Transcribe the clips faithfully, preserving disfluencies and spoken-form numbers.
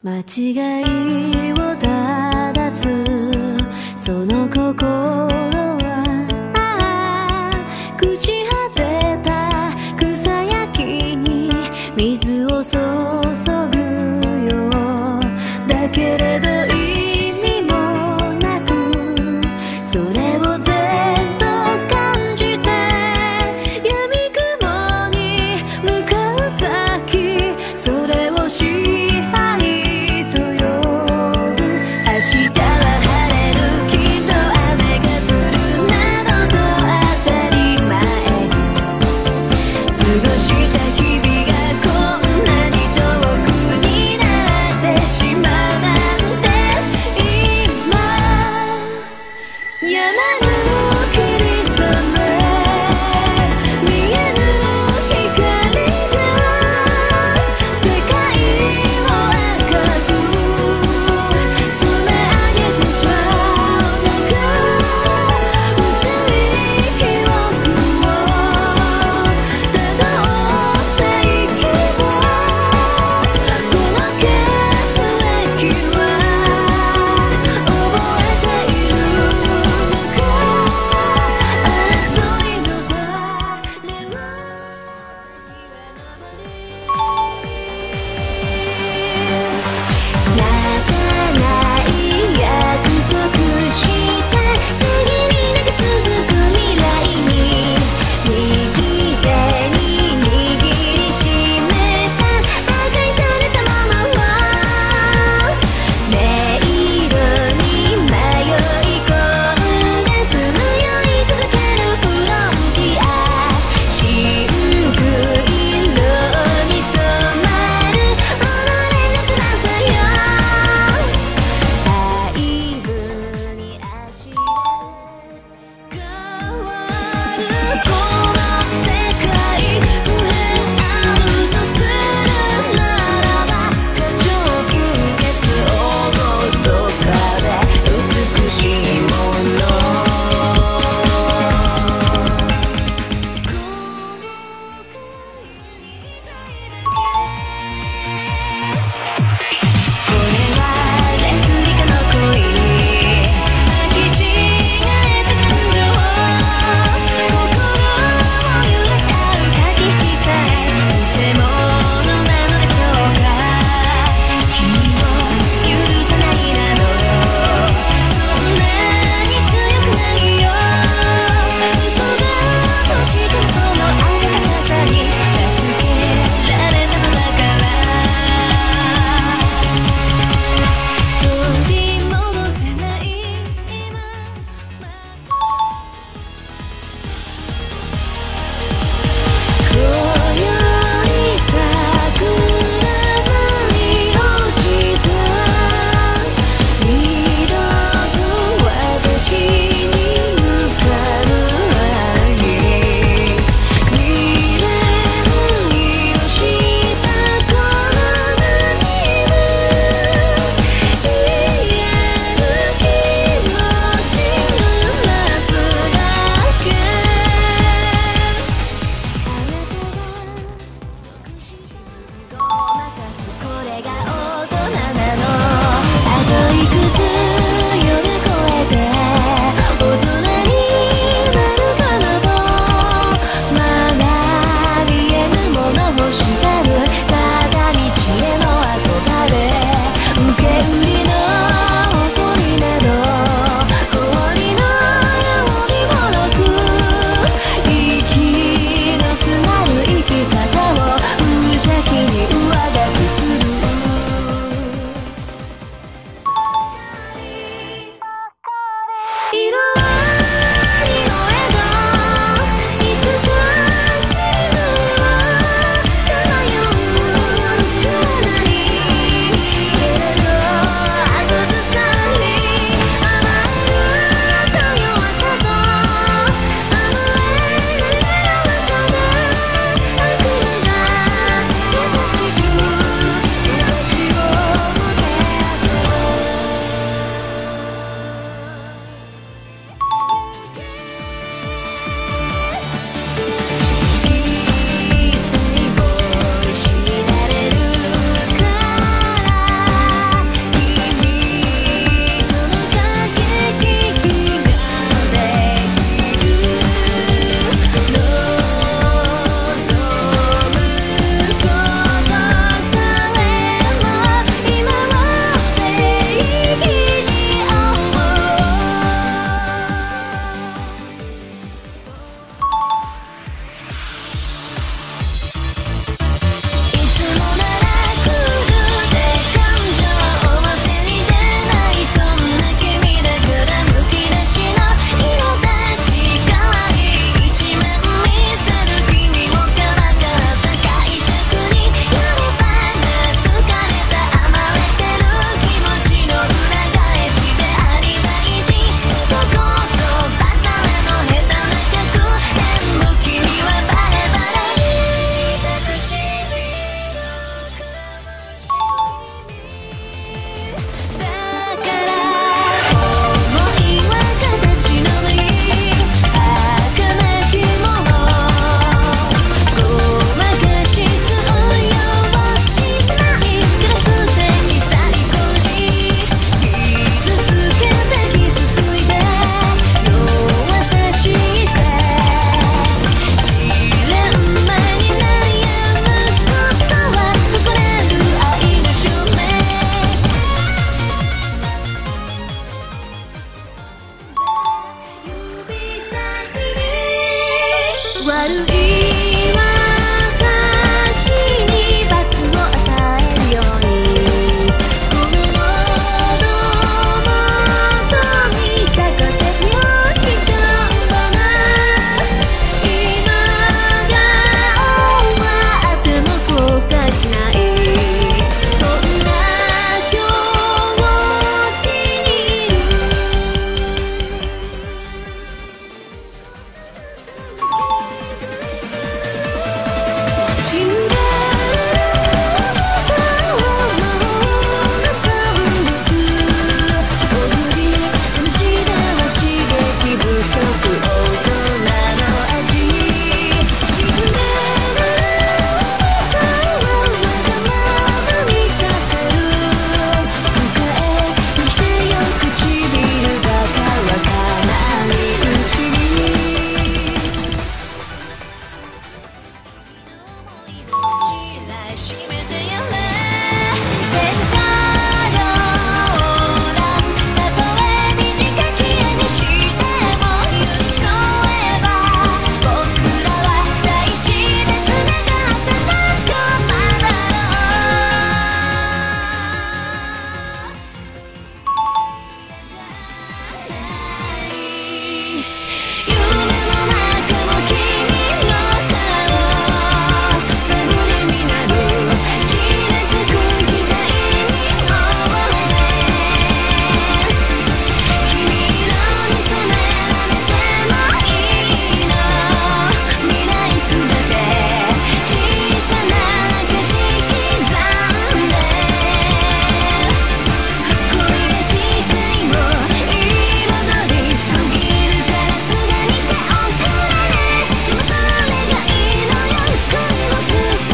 間違いを正すその心は朽ち果てた草焼きに水を注ぐよ。だけれど意味もなくそれをずっと感じて闇雲に向かう先それを支配と呼ぶ。明日は晴れるきっと雨が降るなどと当たり前過ごした日々がこんなに遠くになってしまうなんて今山の霧雨見えぬ光が世界を赤く染め上げてしまうのか。薄い記憶をたどっていけばこの血液は覚えているのか。 悪い私に罰を与えるようにこの喉元に咲かせるよ一花今が終わっても後悔しないそんな境地にいるシンデレラの産物踊り試しでは刺激不足大人の味シンデレラのわがままにさせる迎えに来てよ唇が乾かないうちに閉めてやれセンターローランたとえ短き絵にしても寄り添えば僕らは大地でつながった仲間だろう夢の中も君の顔探りになる気がつく機会に追われ君色に染められてもいいの未来すべて小さな景色刻んで恋がしたいも彩りすぎるからすぐに手をくれ今それがいいのよ恋を映し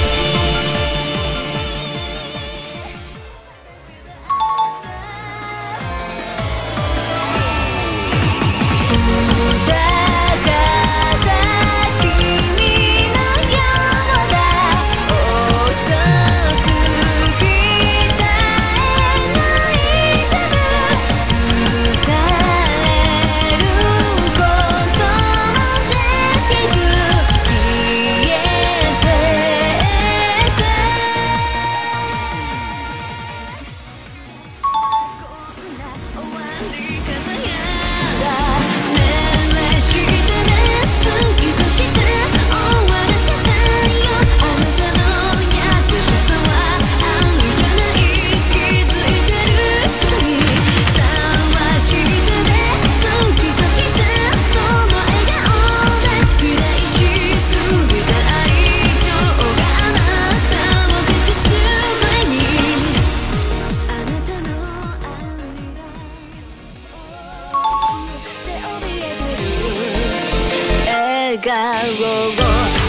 「だから君のようだ遅すぎたえないただ伝えることもできず消えてってこんな終わり方やだ命令してね突き刺して終わらせたいよあなたの優しさは愛じゃない気づいてるくせに探してね突き刺してその笑顔で嫌いしすぎた愛情があなたを隠す前にあなたの愛がって怯えてる笑顔を